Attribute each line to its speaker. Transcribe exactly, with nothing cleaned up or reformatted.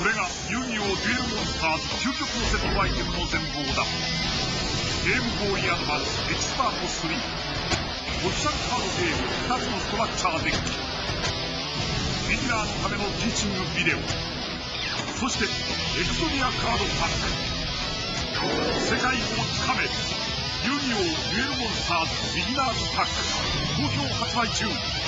Speaker 1: これが遊戯王デュエルモンスターズ究極のセットアイテムの全貌だ。ゲームボーイアドバンスエキスパートスリー、オフィシャルカードゲームふたつのストラクチャーデッキ、ビギナーのためのティーチングビデオ、そしてエクゾニアカードパック。世界をつかめ、遊戯王デュエルモンスターズビギナーズパック好評発売中。